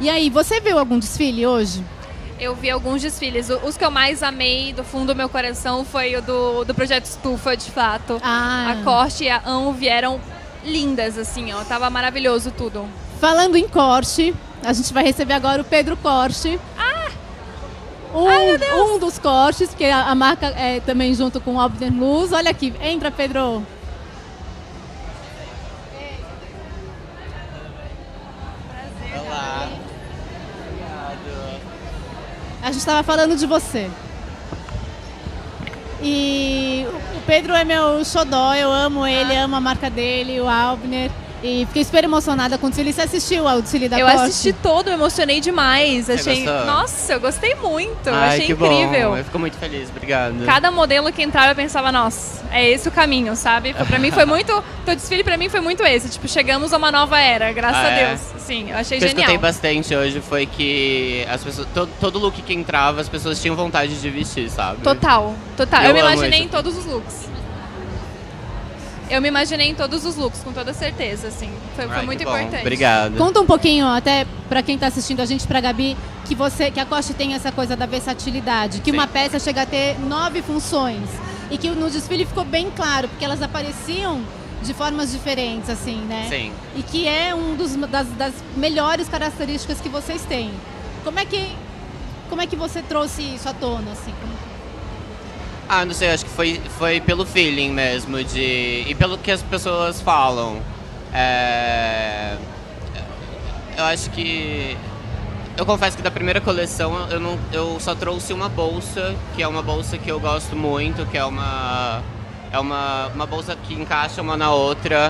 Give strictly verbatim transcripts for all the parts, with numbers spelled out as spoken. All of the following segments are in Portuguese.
E aí, você viu algum desfile hoje? Eu vi alguns desfiles. Os que eu mais amei do fundo do meu coração foi o do, do Projeto Estufa, de fato. Ah. A Corte e a Amo vieram lindas, assim, ó. Tava maravilhoso tudo. Falando em corte, a gente vai receber agora o Pedro Corte. Ah! Um, Ai, meu Deus! um dos cortes, porque a, a marca é também junto com o Albner Luz. Olha aqui, entra, Pedro. Olá. A gente estava falando de você. E o Pedro é meu xodó, eu amo ele, amo a marca dele, o Albner. E fiquei super emocionada com o desfile. Você assistiu ao desfile da Eu Corte? assisti todo, eu emocionei demais. Você Achei, gostou? nossa, eu gostei muito. Ai, achei que incrível. bom. Eu fico muito feliz, obrigado. Cada modelo que entrava eu pensava, nossa, é esse o caminho, sabe? Foi, pra mim foi muito, o desfile pra mim foi muito esse, tipo, chegamos a uma nova era, graças Ah, a é? Deus. Sim, eu achei O que eu genial. escutei bastante hoje foi que as pessoas, todo, todo look que entrava, as pessoas tinham vontade de vestir, sabe? Total, total. Eu Eu, me amo imaginei isso. em todos os looks. Eu me imaginei em todos os looks, com toda certeza, assim. Foi, foi Ai, muito que bom. importante. Obrigado. Conta um pouquinho, até pra quem tá assistindo a gente, pra Gabi, que, você, que a Coste tem essa coisa da versatilidade, que Sim. uma peça chega a ter nove funções. E que no desfile ficou bem claro, porque elas apareciam de formas diferentes, assim, né? Sim. E que é um dos, das, das melhores características que vocês têm. Como é que, como é que você trouxe isso à tona, assim? Como... Ah, não sei, acho que foi, foi pelo feeling mesmo, de, e pelo que as pessoas falam. É, eu acho que... Eu confesso que da primeira coleção eu, não, eu só trouxe uma bolsa, que é uma bolsa que eu gosto muito, que é uma, é uma, uma bolsa que encaixa uma na outra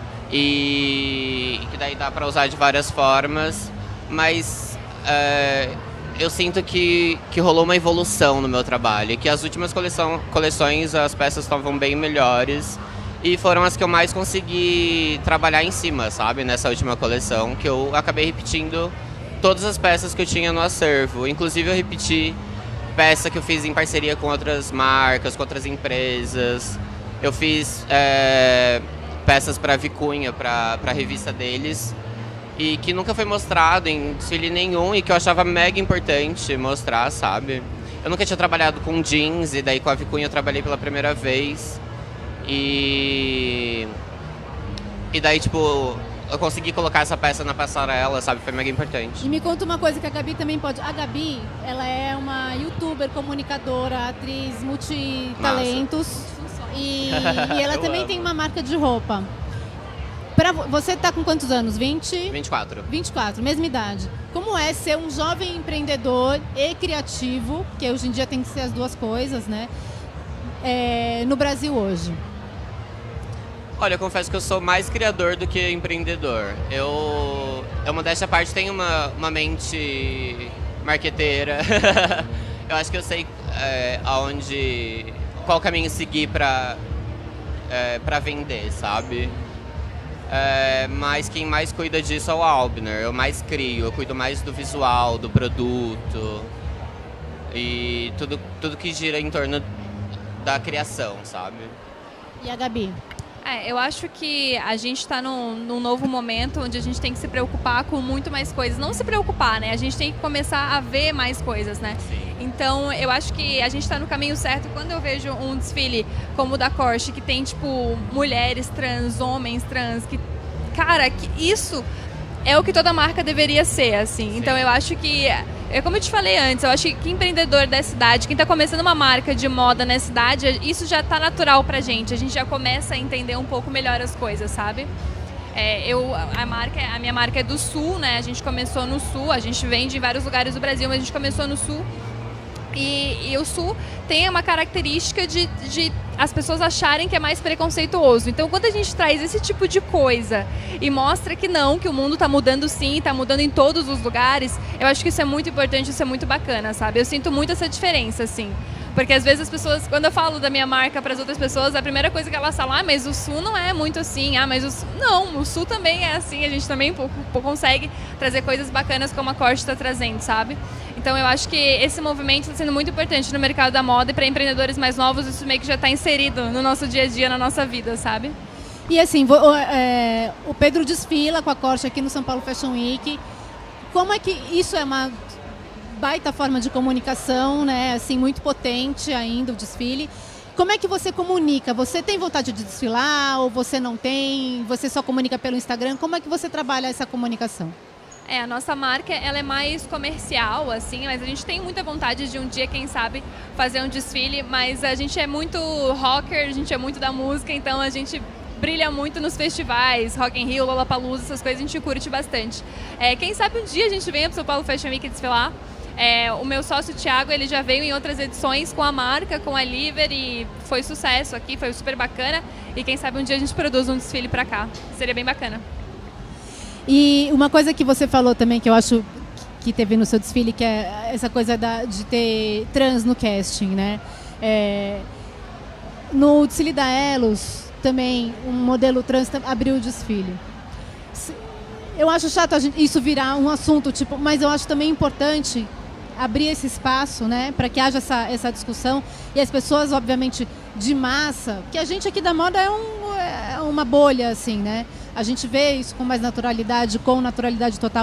e que daí dá pra usar de várias formas, mas... É, eu sinto que, que rolou uma evolução no meu trabalho, que as últimas coleção, coleções as peças estavam bem melhores e foram as que eu mais consegui trabalhar em cima, sabe? Nessa última coleção, que eu acabei repetindo todas as peças que eu tinha no acervo. Inclusive eu repeti peça que eu fiz em parceria com outras marcas, com outras empresas. Eu fiz é, peças para Vicunha, para a revista deles, e que nunca foi mostrado em desfile nenhum e que eu achava mega importante mostrar, sabe? Eu nunca tinha trabalhado com jeans e daí com a Vicunha eu trabalhei pela primeira vez. E... E daí, tipo, eu consegui colocar essa peça na passarela, sabe? Foi mega importante. E me conta uma coisa que a Gabi também pode... A Gabi, ela é uma youtuber, comunicadora, atriz, multitalentos. E, e ela Eu também amo. tem uma marca de roupa. Pra, vo- você tá com quantos anos? vinte? vinte e quatro. vinte e quatro, mesma idade. Como é ser um jovem empreendedor e criativo, que hoje em dia tem que ser as duas coisas, né? É, no Brasil hoje. Olha, eu confesso que eu sou mais criador do que empreendedor. Eu, eu modéstia à parte, tenho uma, uma mente marqueteira. Eu acho que eu sei é, aonde, qual caminho seguir pra, é, pra vender, sabe? É, mas quem mais cuida disso é o Albner. Eu mais crio, eu cuido mais do visual, do produto e tudo, tudo que gira em torno da criação, sabe? E a Gabi? É, eu acho que a gente está num, num novo momento onde a gente tem que se preocupar com muito mais coisas. Não se preocupar, né? A gente tem que começar a ver mais coisas, né? Sim. Então, eu acho que a gente está no caminho certo. Quando eu vejo um desfile como o da Corte, que tem, tipo, mulheres trans, homens trans, que... Cara, que isso é o que toda marca deveria ser, assim. Sim. Então, eu acho que... É como eu te falei antes, eu acho que empreendedor dessa idade, quem está começando uma marca de moda nessa idade, isso já está natural pra gente. A gente já começa a entender um pouco melhor as coisas, sabe? É, eu, a, marca, a minha marca é do Sul, né? A gente começou no Sul, a gente vende em vários lugares do Brasil, mas a gente começou no Sul. E, e o Sul tem uma característica de, de as pessoas acharem que é mais preconceituoso. Então, quando a gente traz esse tipo de coisa e mostra que não, que o mundo está mudando sim, está mudando em todos os lugares, eu acho que isso é muito importante, isso é muito bacana, sabe? Eu sinto muito essa diferença, assim. Porque às vezes as pessoas, quando eu falo da minha marca para as outras pessoas, a primeira coisa que elas falam, ah, mas o Sul não é muito assim, ah, mas o Sul... Não, o Sul também é assim, a gente também pouco, pouco consegue trazer coisas bacanas como a Corte está trazendo, sabe? Então eu acho que esse movimento está sendo muito importante no mercado da moda e para empreendedores mais novos, isso meio que já está inserido no nosso dia a dia, na nossa vida, sabe? E assim, vo- o, é, o Pedro desfila com a Corte aqui no São Paulo Fashion Week. como é que isso é uma baita forma de comunicação, né? Assim, muito potente ainda o desfile. Como é que você comunica? Você tem vontade de desfilar ou você não tem? Você só comunica pelo Instagram? Como é que você trabalha essa comunicação? É, a nossa marca, ela é mais comercial, assim, mas a gente tem muita vontade de um dia, quem sabe, fazer um desfile, mas a gente é muito rocker, a gente é muito da música, então a gente brilha muito nos festivais, Rock in Rio, Lollapalooza, essas coisas a gente curte bastante. É, quem sabe um dia a gente venha para o São Paulo Fashion Week desfilar. É, o meu sócio Thiago, ele já veio em outras edições com a marca, com a Liver, e foi sucesso aqui, foi super bacana. E quem sabe um dia a gente produz um desfile para cá, seria bem bacana. E uma coisa que você falou também, que eu acho que teve no seu desfile, que é essa coisa da, de ter trans no casting, né? É, no desfile da Elos, também, um modelo trans abriu o desfile. Eu acho chato a gente, isso virar um assunto, tipo, mas eu acho também importante abrir esse espaço, né, para que haja essa, essa discussão. E as pessoas, obviamente, de massa, que a gente aqui da moda é, um, é uma bolha, assim, né? A gente vê isso com mais naturalidade, com naturalidade total.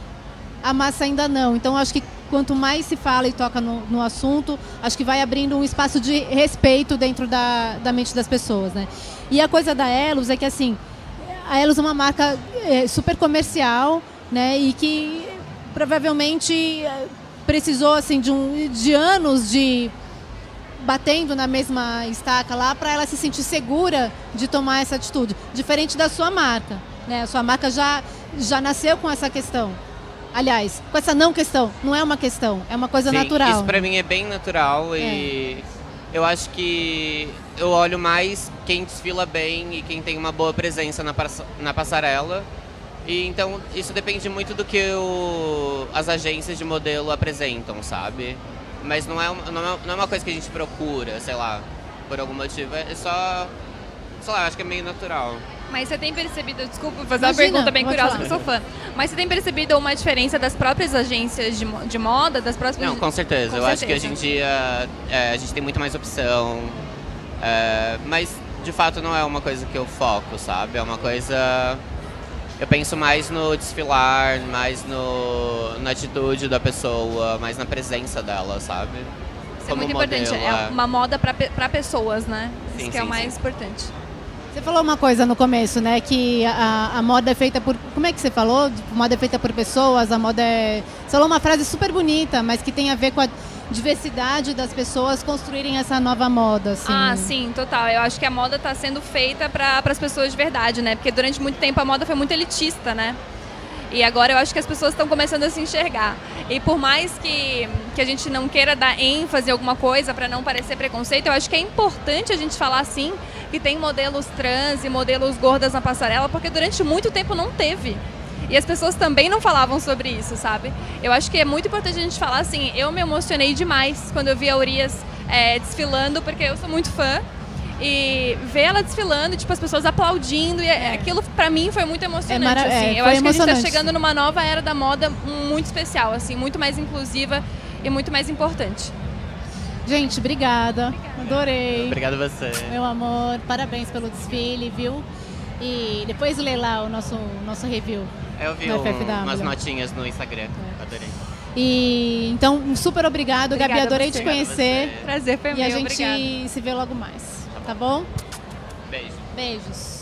A massa ainda não. Então, acho que quanto mais se fala e toca no, no assunto, acho que vai abrindo um espaço de respeito dentro da, da mente das pessoas, né? E a coisa da Elos é que, assim, a Elos é uma marca é, super comercial, né? E que provavelmente precisou, assim, de, um, de anos de batendo na mesma estaca lá para ela se sentir segura de tomar essa atitude. Diferente da sua marca, né? A sua marca já, já nasceu com essa questão. Aliás, com essa não questão, não é uma questão, é uma coisa Sim, natural. Isso pra mim é bem natural é. E eu acho que eu olho mais quem desfila bem e quem tem uma boa presença na, na passarela. E então isso depende muito do que o, as agências de modelo apresentam, sabe? Mas não é, não é uma coisa que a gente procura, sei lá, por algum motivo. É só, sei lá, acho que é meio natural. Mas você tem percebido, desculpa fazer Imagina, uma pergunta bem curiosa, falar. que eu sou fã. Mas você tem percebido uma diferença das próprias agências de, de moda, das próprias... Não, com certeza. Com eu certeza. acho que hoje em dia é, a gente tem muito mais opção. É, mas, de fato, não é uma coisa que eu foco, sabe? É uma coisa... Eu penso mais no desfilar, mais no, na atitude da pessoa, mais na presença dela, sabe? Isso Como é muito modelo, importante. É uma moda para pessoas, né? Isso Sim, que é sim, o mais sim. importante. Você falou uma coisa no começo, né? Que a, a moda é feita por... Como é que você falou? A moda é feita por pessoas, a moda é... Você falou uma frase super bonita, mas que tem a ver com a diversidade das pessoas construírem essa nova moda, assim. Ah, sim, total. Eu acho que a moda está sendo feita para as pessoas de verdade, né? Porque durante muito tempo a moda foi muito elitista, né? E agora eu acho que as pessoas estão começando a se enxergar. E por mais que, que a gente não queira dar ênfase em alguma coisa para não parecer preconceito, eu acho que é importante a gente falar, sim, que tem modelos trans e modelos gordas na passarela, porque durante muito tempo não teve. E as pessoas também não falavam sobre isso, sabe? Eu acho que é muito importante a gente falar assim, eu me emocionei demais quando eu vi a Urias é, desfilando, porque eu sou muito fã. E ver ela desfilando, tipo, as pessoas aplaudindo, e é. aquilo pra mim foi muito emocionante, É mara- assim. é, eu acho que a gente tá emocionante. chegando numa nova era da moda muito especial, assim, muito mais inclusiva e muito mais importante. Gente, obrigada. Adorei. Obrigado a você. Meu amor, parabéns pelo desfile, viu? E depois lê lá o nosso, nosso review. Eu vi No um, F F W. umas notinhas no Instagram, adorei. E então, super obrigado, Obrigada Gabi, a adorei você. te conhecer. Prazer foi E meu, a gente obrigada. se vê logo mais, tá bom? Beijo. Beijos.